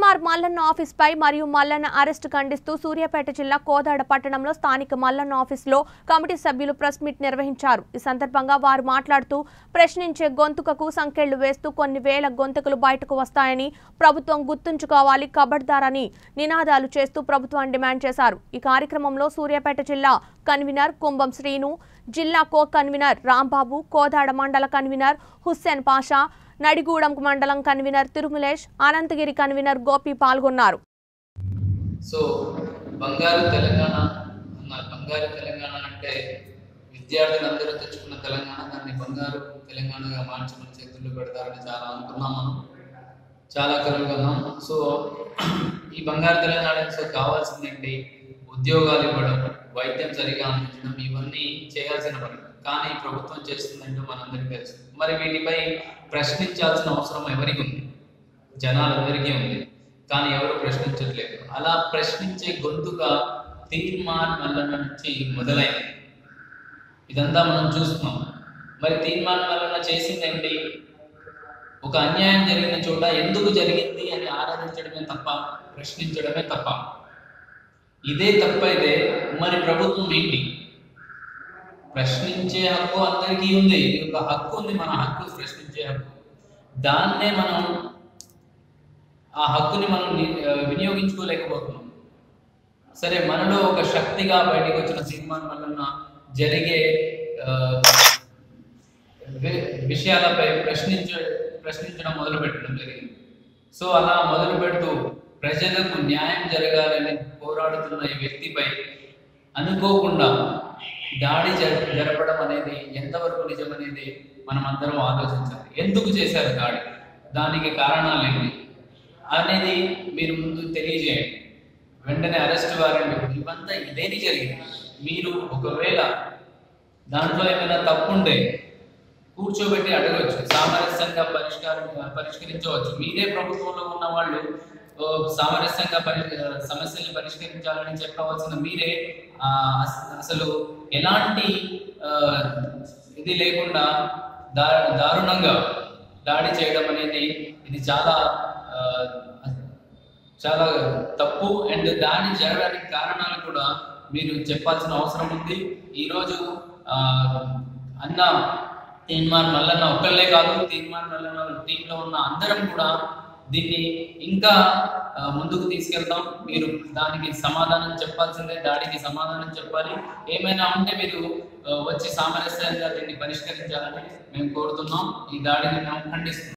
తీన్మార్ మల్లన్న ఆఫీస్పై మరియు మల్లన్న అరెస్టు ఖండిస్తూ సూర్యాపేట జిల్లా కోదాడ పట్టణంలో స్థానిక మల్లన్న ఆఫీసులో కమిటీ సభ్యులు ప్రెస్ మీట్ నిర్వహించారు. ఈ సందర్భంగా వారు మాట్లాడుతూ ప్రశ్నించే గొంతుకకు సంకెళ్లు వేస్తూ కొన్ని వేల గొంతుకలు బయటకు వస్తాయని, ప్రభుత్వం గుర్తుంచుకోవాలి, కబడ్దారని నినాదాలు చేస్తూ ప్రభుత్వాన్ని డిమాండ్ చేశారు. ఈ కార్యక్రమంలో సూర్యాపేట జిల్లా కన్వీనర్ కుంభం శ్రీను, జిల్లా కో కన్వీనర్ రాంబాబు, కోదాడ మండల కన్వీనర్ హుస్సేన్ పాషా, నడిగూడెం మండలం కన్వీనర్ తిరుమలేష్, అనంతగిరి కన్వీనర్ గోపి పాల్గొన్నారు. సో బంగారు తెలంగాణ అంటే విద్యార్థులందరూ తెచ్చుకున్న తెలంగాణ, దాన్ని బంగారు తెలంగాణగా మార్చి మన చేతుల్లో పెడతారని చాలా అనుకున్నాం, మనం చాలా కలుగున్నాం. సో ఈ బంగారు తెలంగాణకు కావాల్సిందేంటి? ఉద్యోగాలు ఇవ్వడం, వైద్యం సరిగా అందించడం, ఇవన్నీ చేయాల్సిన పని. కానీ ప్రభుత్వం చేస్తుందంటూ మనందరికీ తెలుసు. మరి వీటిపై ప్రశ్నించాల్సిన అవసరం ఎవరికి ఉంది? జనాలందరికీ ఉంది, కానీ ఎవరు ప్రశ్నించట్లేదు. అలా ప్రశ్నించే గొంతుగా తీన్మార్ మల్లన్న నుంచి మొదలైంది. ఇదంతా మనం చూస్తున్నాం. మరి తీన్మార్ మల్లన్న చేసిందేంటి? ఒక అన్యాయం జరిగిన చోట ఎందుకు జరిగింది అని ఆరాధించడమే తప్ప, ప్రశ్నించడమే తప్ప. ఇదే తప్పైతే మరి ప్రభుత్వం ఏంటి? ప్రశ్నించే హక్కు అందరికీ ఉంది. ఇది ఒక హక్కు ఉంది, మన హక్కు ప్రశ్నించే హక్కు. దాన్నే మనం, ఆ హక్కుని మనం వినియోగించుకోలేకపోతున్నాం. సరే, మనలో ఒక శక్తిగా బయటకు వచ్చిన తీన్మార్ మల్లన్న జరిగే విషయాలపై ప్రశ్నించడం మొదలు పెట్టడం జరిగింది. సో అలా మొదలు పెడుతూ ప్రజలకు న్యాయం జరగాలని పోరాడుతున్న ఈ వ్యక్తిపై అనుకోకుండా దాడి జరపడం అనేది ఎంతవరకు నిజమనేది మనం అందరం ఆలోచించాలి. ఎందుకు చేశారు దాడి, దానికి కారణాలు ఏంటి అనేది మీరు ముందు తెలియజేయండి. వెంటనే అరెస్ట్ వారెంట్, ఇవంతా ఇదేది జరిగింది. మీరు ఒకవేళ దాంట్లో ఏమైనా తప్పుంటే కూర్చోబెట్టి అడగవచ్చు, సామరస్యంగా పరిష్కరించవచ్చు. మీరే ప్రభుత్వంలో ఉన్న వాళ్ళు సామరస్యంగా సమస్యల్ని పరిష్కరించాలని చెప్పవలసిన మీరే అసలు ఎలాంటి ఇది లేకుండా దారుణంగా దాడి చేయడం అనేది ఇది చాలా చాలా తప్పు. అండ్ దాడి జరగడానికి కారణాలు కూడా మీరు చెప్పాల్సిన అవసరం ఉంది. ఈరోజు అన్న తీన్మార్ మల్లన్న ఒక్కళ్ళే కాదు, తీన్మార్ మల్లన్న టీంలో ఉన్న అందరం కూడా దీన్ని ఇంకా ముందుకు తీసుకెళ్తాం. మీరు దానికి సమాధానం చెప్పాల్సిందే, దాడికి సమాధానం చెప్పాలి. ఏమైనా ఉంటే మీరు వచ్చి సామరస్యంగా దీన్ని పరిష్కరించాలని మేము కోరుతున్నాం. ఈ దాడిని మేము ఖండిస్తున్నాం.